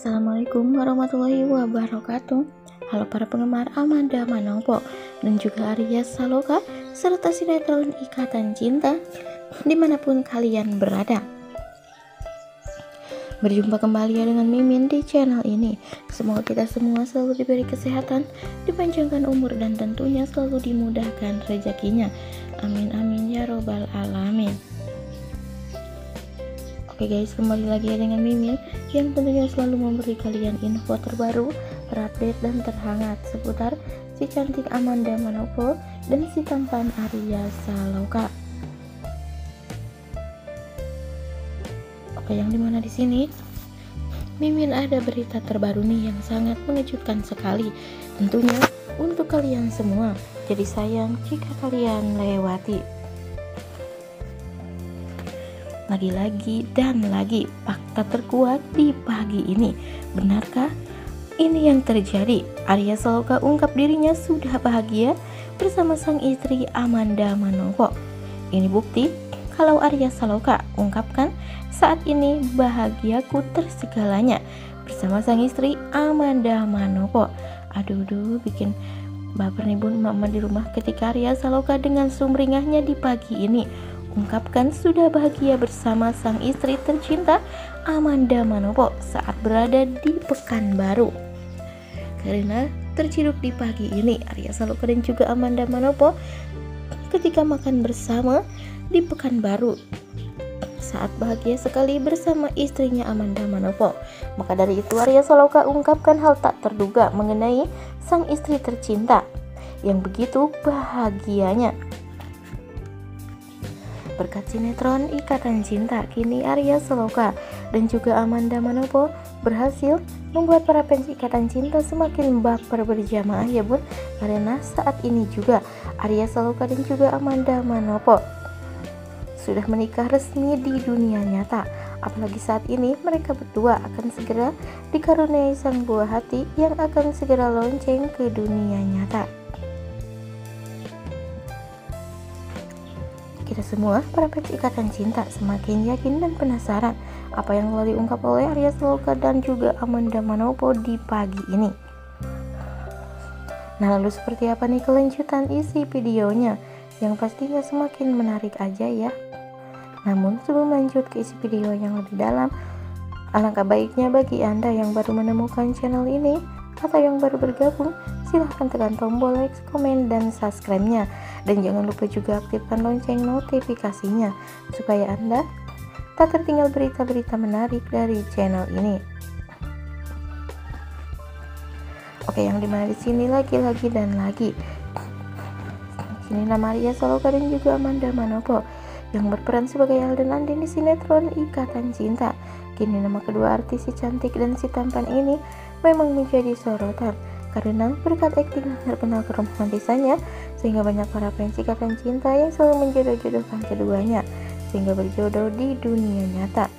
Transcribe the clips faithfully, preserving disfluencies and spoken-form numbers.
Assalamualaikum warahmatullahi wabarakatuh. Halo para penggemar Amanda Manopo dan juga Arya Saloka serta sinetron Ikatan Cinta dimanapun kalian berada. Berjumpa kembali ya dengan Mimin di channel ini. Semoga kita semua selalu diberi kesehatan, dipanjangkan umur, dan tentunya selalu dimudahkan rezekinya. Amin amin ya robbal alamin. Oke guys, kembali lagi ya dengan Mimin yang tentunya selalu memberi kalian info terbaru, terupdate dan terhangat seputar si cantik Amanda Manopo dan si tampan Arya Saloka. Oke, yang dimana di sini Mimin ada berita terbaru nih yang sangat mengejutkan sekali, tentunya untuk kalian semua. Jadi sayang jika kalian lewati. Lagi-lagi dan lagi fakta terkuat di pagi ini. Benarkah ini yang terjadi? Arya Saloka ungkap dirinya sudah bahagia bersama sang istri Amanda Manopo. Ini bukti kalau Arya Saloka ungkapkan saat ini bahagiaku tersegalanya bersama sang istri Amanda Manopo. Aduh duh, bikin baper nih bun mama di rumah ketika Arya Saloka dengan sumringahnya di pagi ini ungkapkan sudah bahagia bersama sang istri tercinta Amanda Manopo saat berada di Pekanbaru. Karena terciduk di pagi ini Arya Saloka dan juga Amanda Manopo ketika makan bersama di Pekanbaru saat bahagia sekali bersama istrinya Amanda Manopo. Maka dari itu Arya Saloka ungkapkan hal tak terduga mengenai sang istri tercinta yang begitu bahagianya. Berkat sinetron Ikatan Cinta, kini Arya Saloka dan juga Amanda Manopo berhasil membuat para fans Ikatan Cinta semakin baper berjamaah ya bun. Karena saat ini juga Arya Saloka dan juga Amanda Manopo sudah menikah resmi di dunia nyata. Apalagi saat ini mereka berdua akan segera dikaruniai sang buah hati yang akan segera lonceng ke dunia nyata. Kita semua para fans Ikatan Cinta semakin yakin dan penasaran apa yang telah diungkap oleh Arya Saloka dan juga Amanda Manopo di pagi ini. Nah, lalu seperti apa nih kelanjutan isi videonya yang pastinya semakin menarik aja ya. Namun sebelum lanjut ke isi video yang lebih dalam, alangkah baiknya bagi Anda yang baru menemukan channel ini atau yang baru bergabung, silahkan tekan tombol like, komen, dan subscribe-nya. Dan jangan lupa juga aktifkan lonceng notifikasinya supaya Anda tak tertinggal berita-berita menarik dari channel ini. Oke, yang dimana di sini lagi-lagi dan lagi. Sini nama Arya Saloka dan juga Amanda Manopo yang berperan sebagai Al dan Andin di sinetron Ikatan Cinta. Kini nama kedua artis si cantik dan si tampan ini memang menjadi sorotan karena berkat akting terkenal keromantisannya sehingga banyak para fans Ikatan Cinta yang selalu menjodoh-jodohkan keduanya sehingga berjodoh di dunia nyata.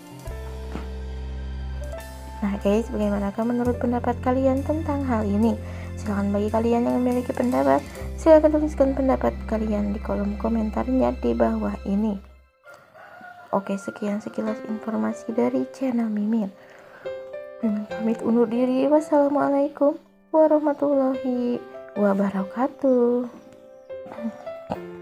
Nah guys, bagaimanakah menurut pendapat kalian tentang hal ini? Silahkan bagi kalian yang memiliki pendapat, silahkan tuliskan pendapat kalian di kolom komentarnya di bawah ini. Oke, sekian sekilas informasi dari channel Mimin. Hmm, pamit undur diri. Wassalamualaikum warahmatullahi wabarakatuh.